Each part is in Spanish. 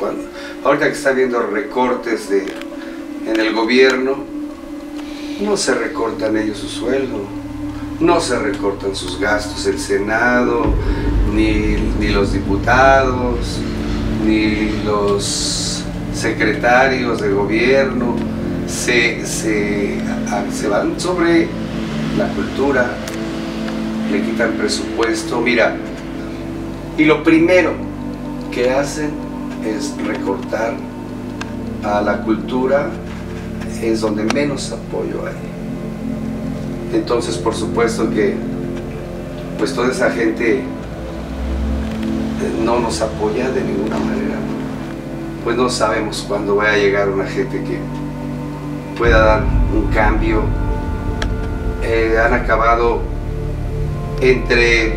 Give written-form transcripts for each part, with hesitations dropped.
ahorita que está habiendo recortes en el gobierno, no se recortan ellos su sueldo, no se recortan sus gastos el Senado, ni los diputados, ni los secretarios de gobierno, se van sobre la cultura, le quitan presupuesto, mira, y lo primero que hacen es recortar a la cultura, es donde menos apoyo hay. Entonces, por supuesto que pues toda esa gente no nos apoya de ninguna manera, ¿no? Pues no sabemos cuándo va a llegar una gente que pueda dar un cambio. Han acabado entre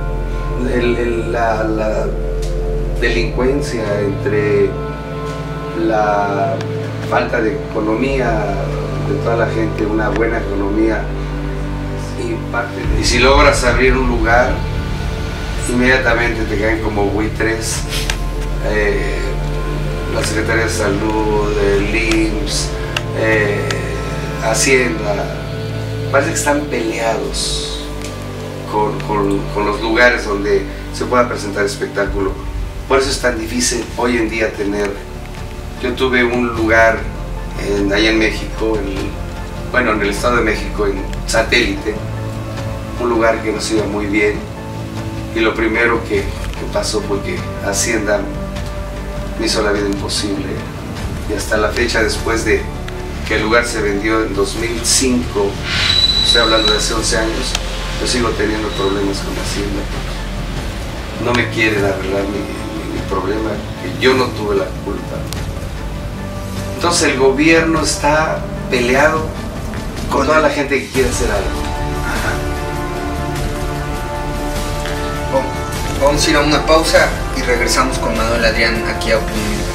la delincuencia, entre la falta de economía de toda la gente, una buena economía, y si logras abrir un lugar, inmediatamente te caen como buitres, la Secretaría de Salud, el IMSS, Hacienda, parece que están peleados con los lugares donde se pueda presentar espectáculo. Por eso es tan difícil hoy en día tener. Yo tuve un lugar allá en México, en el Estado de México, en Satélite, un lugar que nos iba muy bien, y lo primero que pasó fue que Hacienda me hizo la vida imposible, y hasta la fecha, después de que el lugar se vendió en 2005, estoy hablando de hace 11 años, yo sigo teniendo problemas con Hacienda, porque no me quieren arreglar mi problema, que yo no tuve la culpa. Entonces el gobierno está peleado con toda la gente que quiere hacer algo. Ajá. Vamos a ir a una pausa y regresamos con Manuel Adrián aquí a Opinión.